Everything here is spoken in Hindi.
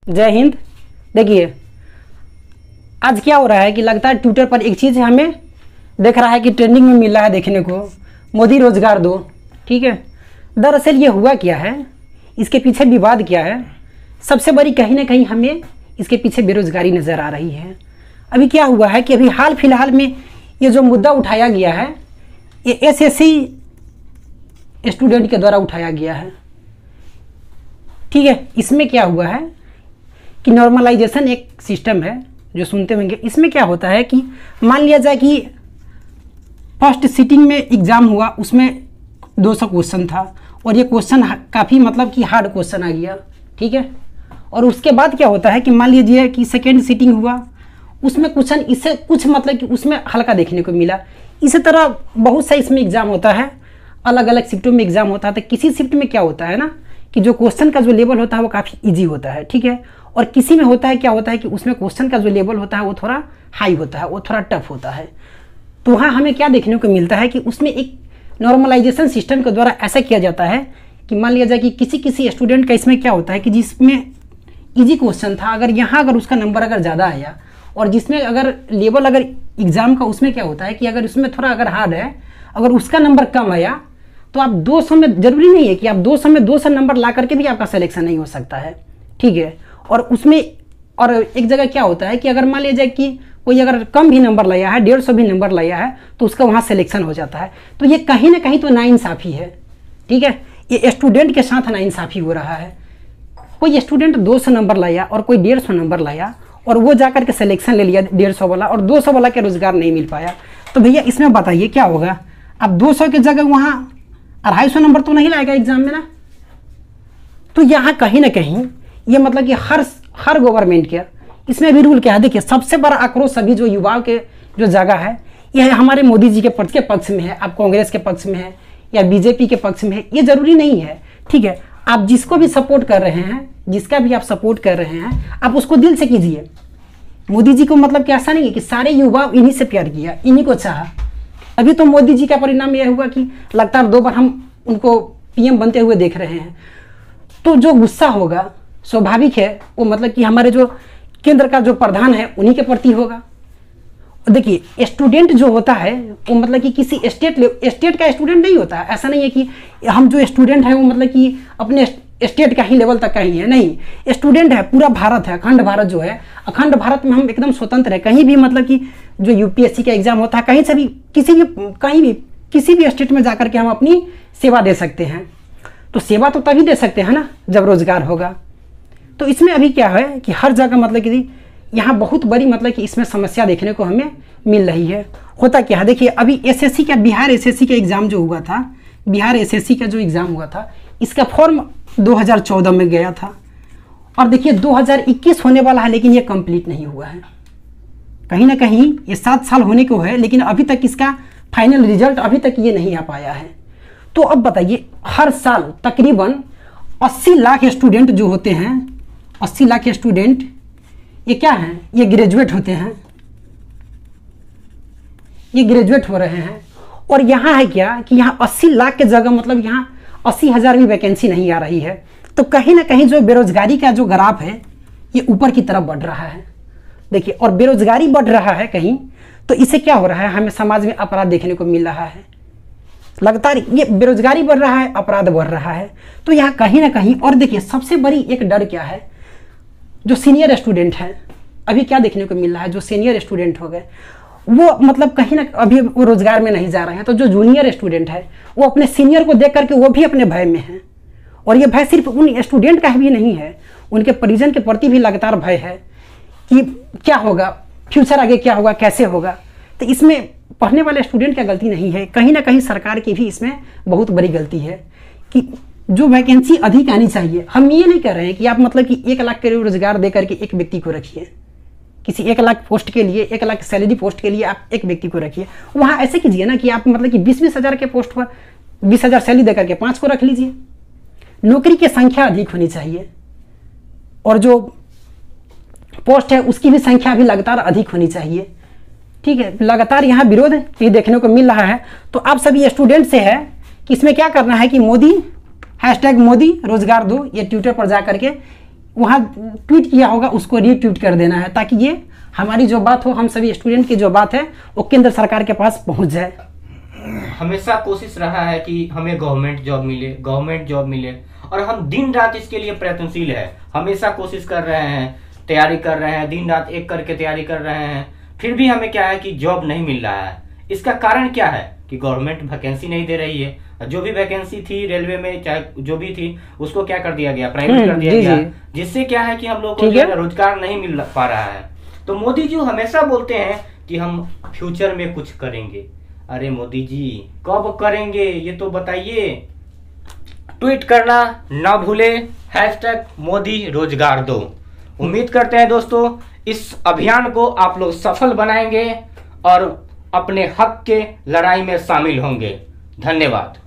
जय हिंद। देखिए आज क्या हो रहा है कि लगता है ट्विटर पर एक चीज़ हमें देख रहा है कि ट्रेंडिंग में मिल रहा है देखने को, मोदी रोजगार दो। ठीक है, दरअसल ये हुआ क्या है, इसके पीछे विवाद क्या है, सबसे बड़ी कहीं ना कहीं हमें इसके पीछे बेरोजगारी नज़र आ रही है। अभी क्या हुआ है कि अभी हाल फिलहाल में ये जो मुद्दा उठाया गया है ये एसएससी स्टूडेंट के द्वारा उठाया गया है। ठीक है, इसमें क्या हुआ है कि नॉर्मलाइजेशन एक सिस्टम है जो सुनते होंगे। इसमें क्या होता है कि मान लिया जाए कि फर्स्ट सिटिंग में एग्ज़ाम हुआ, उसमें 200 क्वेश्चन था और ये क्वेश्चन काफ़ी मतलब कि हार्ड क्वेश्चन आ गया। ठीक है, और उसके बाद क्या होता है कि मान लीजिए कि सेकेंड सिटिंग हुआ, उसमें क्वेश्चन इससे कुछ मतलब कि उसमें हल्का देखने को मिला। इसी तरह बहुत सा इसमें एग्ज़ाम होता है, अलग अलग शिफ्टों में एग्ज़ाम होता है। तो किसी शिफ्ट में क्या होता है ना कि जो क्वेश्चन का जो लेवल होता है वो काफ़ी ईजी होता है। ठीक है, और किसी में होता है क्या होता है कि उसमें क्वेश्चन का जो लेवल होता है वो थोड़ा हाई होता है, वो थोड़ा टफ होता है। तो वहाँ हमें क्या देखने को मिलता है कि उसमें एक नॉर्मलाइजेशन सिस्टम के द्वारा ऐसा किया जाता है कि मान लिया जाए कि किसी स्टूडेंट का इसमें क्या होता है कि जिसमें ईजी क्वेश्चन था, अगर उसका नंबर अगर ज़्यादा आया, और जिसमें अगर लेवल अगर एग्ज़ाम का उसमें क्या होता है कि अगर उसमें थोड़ा अगर हार्ड है, अगर उसका नंबर कम आया तो आप 200 में, ज़रूरी नहीं है कि आप 200 में 200 नंबर ला करके भी आपका सिलेक्शन नहीं हो सकता है। ठीक है, और उसमें और एक जगह क्या होता है कि अगर मान लिया जाए कि कोई अगर कम भी नंबर लाया है, 150 भी नंबर लाया है, तो उसका वहाँ सिलेक्शन हो जाता है। तो ये कहीं ना कहीं तो नाइंसाफ़ी है। ठीक है, ये स्टूडेंट के साथ नाइंसाफ़ी हो रहा है। कोई स्टूडेंट 200 नंबर लाया और कोई 150 नंबर लाया और वो जाकर के सिलेक्शन ले लिया 150 वाला, और 200 वाला के रोज़गार नहीं मिल पाया। तो भैया इसमें बताइए क्या होगा। अब 200 की जगह वहाँ 250 नंबर तो नहीं लाएगा एग्जाम में ना। तो यहाँ कहीं ना कहीं ये मतलब कि हर गवर्नमेंट के इसमें भी रूल क्या है। देखिए सबसे बड़ा आक्रोश सभी जो युवाओं के जो जगह है यह हमारे मोदी जी के पक्ष में है, आप कांग्रेस के पक्ष में है या बीजेपी के पक्ष में है, ये जरूरी नहीं है। ठीक है, आप जिसको भी सपोर्ट कर रहे हैं, जिसका भी आप सपोर्ट कर रहे हैं, आप उसको दिल से कीजिए। मोदी जी को मतलब कि ऐसा नहीं है कि सारे युवा इन्हीं से प्यार किया, इन्हीं को चाहा। अभी तो मोदी जी का परिणाम यह हुआ कि लगातार 2 बार हम उनको पीएम बनते हुए देख रहे हैं। तो जो गुस्सा होगा स्वाभाविक है वो मतलब कि हमारे जो केंद्र का जो प्रधान है उन्हीं के प्रति होगा। देखिए स्टूडेंट जो होता है वो मतलब कि किसी स्टेट का स्टूडेंट नहीं होता है। ऐसा नहीं है कि हम जो स्टूडेंट हैं वो मतलब कि अपने स्टेट का ही लेवल तक का ही है, नहीं। स्टूडेंट है पूरा भारत है, अखंड भारत जो है, अखंड भारत में हम एकदम स्वतंत्र है। कहीं भी मतलब कि जो यूपीएससी का एग्जाम होता है, कहीं से भी किसी भी स्टेट में जाकर के हम अपनी सेवा दे सकते हैं। तो सेवा तो तभी दे सकते हैं ना जब रोजगार होगा। तो इसमें अभी क्या है कि हर जगह मतलब कि यहाँ बहुत बड़ी मतलब कि इसमें समस्या देखने को हमें मिल रही है। होता क्या है, देखिए अभी एसएससी का, बिहार एसएससी का एग्ज़ाम जो हुआ था, बिहार एसएससी का जो एग्ज़ाम हुआ था, इसका फॉर्म 2014 में गया था और देखिए 2021 होने वाला है, लेकिन ये कंप्लीट नहीं हुआ है। कहीं ना कहीं ये 7 साल होने को है, लेकिन अभी तक इसका फाइनल रिजल्ट अभी तक ये नहीं आ पाया है। तो अब बताइए हर साल तकरीबन 80 लाख स्टूडेंट जो होते हैं, 80 लाख स्टूडेंट ये क्या हैं, ये ग्रेजुएट होते हैं, ये ग्रेजुएट हो रहे हैं। और यहाँ है क्या कि यहाँ 80 लाख के जगह मतलब यहाँ 80,000 भी वैकेंसी नहीं आ रही है। तो कहीं ना कहीं जो बेरोजगारी का जो ग्राफ है ये ऊपर की तरफ बढ़ रहा है। देखिए, और बेरोजगारी बढ़ रहा है कहीं, तो इससे क्या हो रहा है, हमें समाज में अपराध देखने को मिल रहा है। लगातार ये बेरोजगारी बढ़ रहा है, अपराध बढ़ रहा है। तो यहाँ कहीं ना कहीं, और देखिए सबसे बड़ी एक डर क्या है, जो सीनियर स्टूडेंट है, अभी क्या देखने को मिल रहा है, जो सीनियर स्टूडेंट हो गए वो मतलब कहीं ना अभी वो रोजगार में नहीं जा रहे हैं। तो जो जूनियर स्टूडेंट है वो अपने सीनियर को देख करके वो भी अपने भय में है। और ये भय सिर्फ उन स्टूडेंट का भी नहीं है, उनके परिजन के प्रति भी लगातार भय है कि क्या होगा, फ्यूचर आगे क्या होगा, कैसे होगा। तो इसमें पढ़ने वाले स्टूडेंट की गलती नहीं है, कहीं ना कहीं सरकार की भी इसमें बहुत बड़ी गलती है कि जो वैकेंसी अधिक आनी चाहिए। हम ये नहीं कह रहे हैं कि आप मतलब कि 1 लाख के रोजगार दे करके एक व्यक्ति को रखिए, किसी 1 लाख पोस्ट के लिए, 1 लाख सैलरी पोस्ट के लिए आप एक व्यक्ति को रखिए। वहाँ ऐसे कीजिए ना कि आप मतलब कि 20-20 हज़ार के पोस्ट पर 20,000 सैलरी दे करके 5 को रख लीजिए। नौकरी की संख्या अधिक होनी चाहिए और जो पोस्ट है उसकी भी संख्या भी लगातार अधिक होनी चाहिए। ठीक है, लगातार यहाँ विरोध ये देखने को मिल रहा है। तो आप सभी स्टूडेंट से है कि इसमें क्या करना है कि मोदी #मोदी रोजगार दो, ये ट्विटर पर जा करके वहाँ ट्वीट किया होगा उसको रीट्वीट कर देना है, ताकि ये हमारी जो बात हो, हम सभी स्टूडेंट की जो बात है वो केंद्र सरकार के पास पहुंच जाए। हमेशा कोशिश रहा है कि हमें गवर्नमेंट जॉब मिले और हम दिन रात इसके लिए प्रयत्नशील है। हमेशा कोशिश कर रहे हैं, तैयारी कर रहे हैं, दिन रात एक करके तैयारी कर रहे हैं, फिर भी हमें क्या है कि जॉब नहीं मिल रहा है। इसका कारण क्या है कि गवर्नमेंट वैकेंसी नहीं दे रही है। जो भी वैकेंसी थी रेलवे में, चाहे जो भी थी, उसको क्या कर दिया गया, प्राइवेट कर दिया गया, जिससे क्या है कि हम लोग को रोजगार नहीं मिल पा रहा है। तो मोदी जी हमेशा बोलते हैं कि हम फ्यूचर में कुछ करेंगे। अरे मोदी जी कब करेंगे ये तो बताइए। ट्वीट करना ना भूले, #मोदी रोजगार दो। उम्मीद करते हैं दोस्तों इस अभियान को आप लोग सफल बनाएंगे और अपने हक के लड़ाई में शामिल होंगे। धन्यवाद।